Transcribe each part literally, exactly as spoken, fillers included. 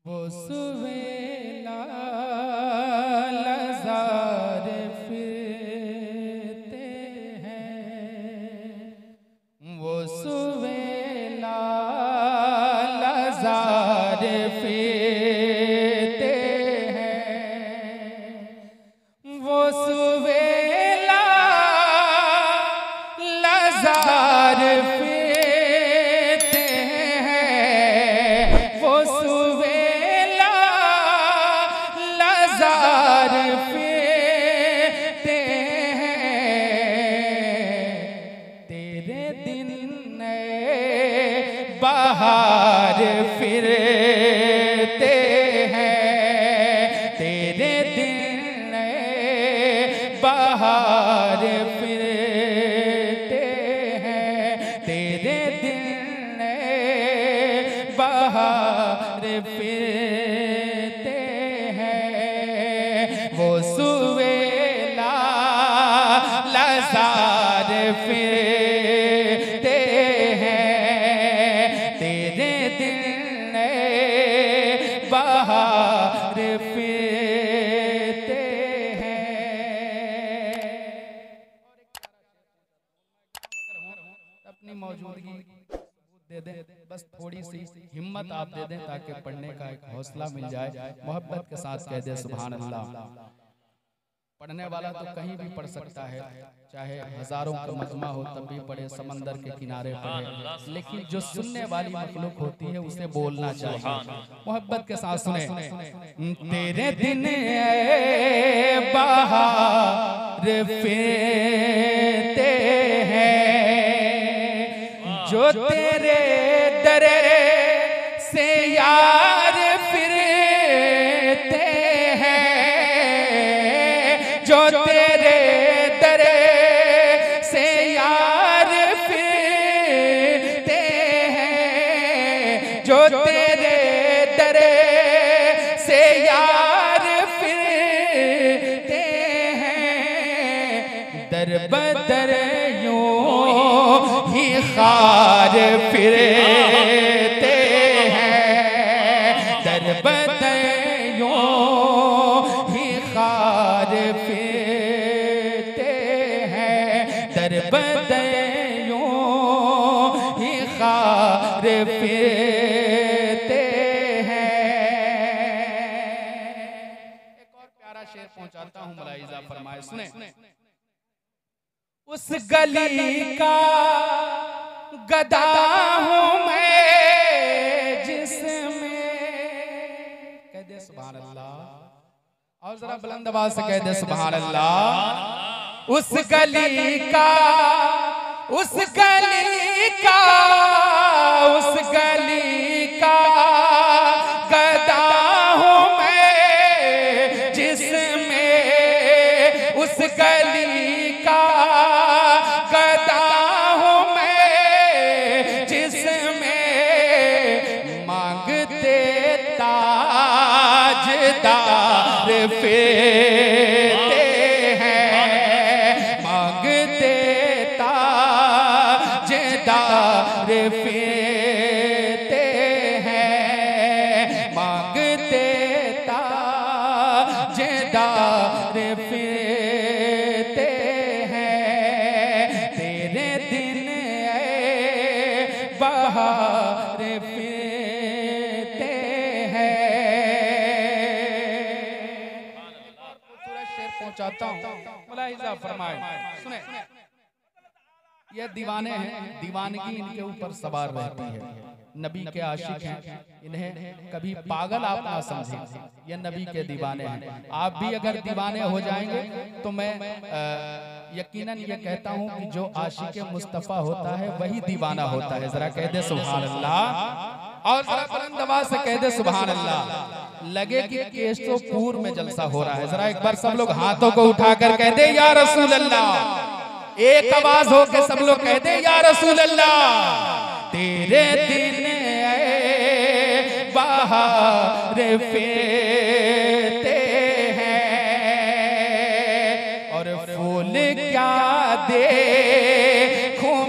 वो सुवेला लज़ार फिरते हैं, वो सुवेला लज़ार फिरते हैं, वो सुवेला लज़ार फिरते हैं, वो सुवेला लज़ार फिरते हैं, तेरे दिन बहार फिरते हैं, तेरे दिन बहार फिरते हैं, तेरे दिन बहार फिरते हैं, वो सुवेला लज़ार फिरते हैं, तेरे दिन बहार फिरते हैं। अपनी मौजूदगी दे दें, बस थोड़ी सी हिम्मत आप दे दें ताकि पढ़ने का एक हौसला मिल जाए। मोहब्बत के साथ कह दे सुभान अल्लाह। पढ़ने वाला तो कहीं भी पढ़ सकता है, चाहे हजारों का मजमा हो तब भी पढ़े, समंदर के किनारे पढ़े, लेकिन जो सुनने वाली मखलूक होती है उसे बोलना चाहिए। मोहब्बत के साथ सुने। तेरे दिन बहार फिरते हैं, जो तेरे दरे से यार फिरते हैं, जो तेरे दरे से यार फिरते हैं, जो तेरे दरे से यार फिरते हैं, दर बदर यूं ही खार फिरते हैं, दर बदर यूं ही खार फिरते हैं, दर बदर यूं ही खार फिरते हैं। एक और प्यारा शेर पहुंचाता हूं, मुलाहिजा फरमाए सुने। उस गली का गदा हूं मैं जिसमें, कह दे सुभान अल्लाह, और जरा बुलंद आवाज से कह दे सुभान अल्लाह। उस गली का, उस गली का, उस गली का गदा हूं मैं जिसमें, उस गली का गदा हूं मैं जिसमें, मांगते ताजदार फिरते हैं, मांगते ताजदार फिरते हैं, मांगते ताजदार फिरते हैं, तेरे दिन बहार फिरते हैं। शेर पहुंचाता हूं, मुलाहिजा फरमाए सुने। ये दीवाने हैं, दीवानगी इनके ऊपर सवार रहती है, नबी के आशिक हैं, इन्हें कभी पागल आप ना समझें, ये नबी के दीवाने हैं। आप भी अगर दीवाने हो जाएंगे तो मैं यकीनन ये कहता हूं कि जो आशिक मुस्तफा होता है वही दीवाना होता है। जरा कह दे सुभान अल्लाह, और जरा बुलंद आवाज से कह दे सुभान अल्लाह। लगे कि केशोपुर में जलसा हो रहा है, जरा एक बार सब लोग हाथों को उठाकर कह दे या रसूल अल्लाह। एक आवाज हो के सब लोग कह दे या रसूल अल्लाह। तेरे दिन बहार फिरते हैं, और फूल क्या देखूं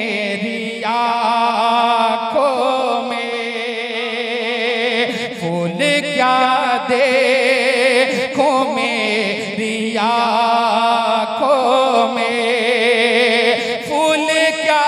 मेरी आँखों में, फूल फूल क्या देखूं मेरी आँखों में, फूल क्या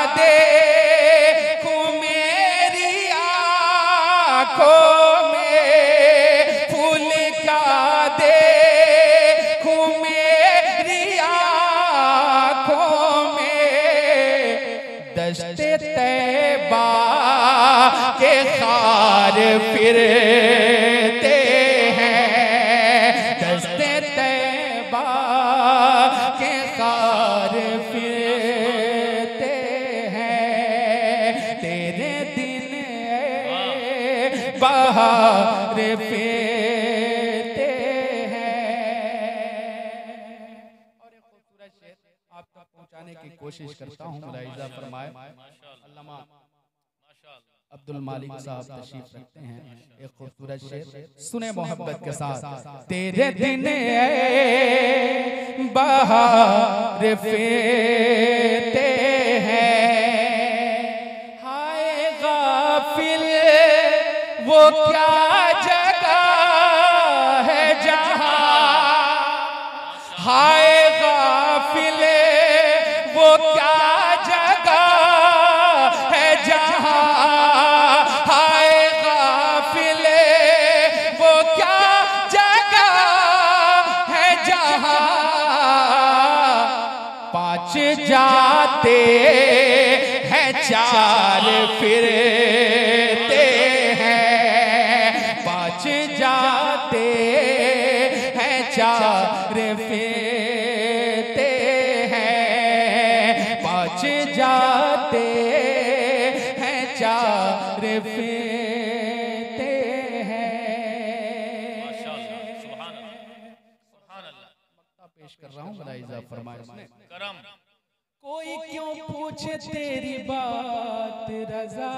देखूं मेरी आँखों में, फूल क्या देखूं मेरी आँखों में। दश्ते तैबा के खार फिरते हैं, दश्ते तैबा के खार फिरते हैं। तेरे दिन बहार फिरते हैं। और एक खूबसूरत शेर आप तक पहुंचाने की कोशिश करता हूँ। मुलाहिज़ा फरमाए, अल्लामा अब्दुल मालिक साहब तशरीफ रखते हैं। एक खूबसूरत शेर सुने मोहब्बत के साथ। तेरे दिन बहार फिरते हैं, हाय गाफिल वो क्या जगह है जहां, हाय गाफिल वो क्या जगह है जहां, हाय गाफिल वो क्या जगह है जहां। पांच जाते हैं चार फिरते हैं, पांच जाते हैं चार फिरते हैं, पांच जाते हैं चार फिरते हैं। माशाअल्लाह, सुभान अल्लाह, सुभान अल्लाह। मक्ता पेश कर रहा हूँ, मुलाहिज़ा फरमाए। करम। कोई क्यों पूछे तेरी बात रज़ा,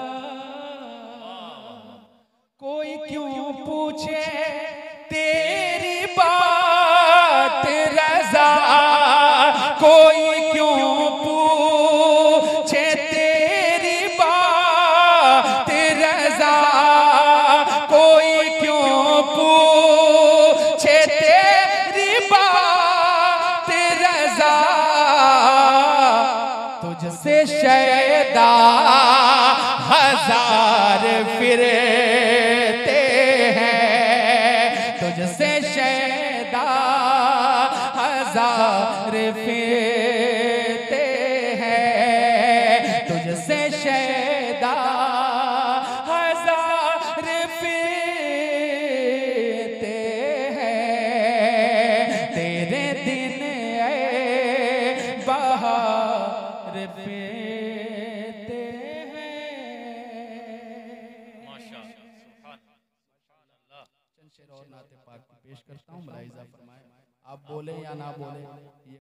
कोई क्यों पूछे तेरी बात रज़ा, कोई क्यों पूछे तेरी बात रज़ा, कोई क्यों पूछे तेरी बात रज़ा। तुझसे शैदा हजार फिरते हैं, तुझसे शैदा हजार फिरते हैं, तुझसे शैदा हजार फिरते हैं। तेरे दिन बहार फिरते हैं। माशाअल्लाह, सुभान अल्लाह। चंद शेर और नाते पाक पेश करता हूँ, मुलाहिज़ा फरमाए। आप बोले या ना बोले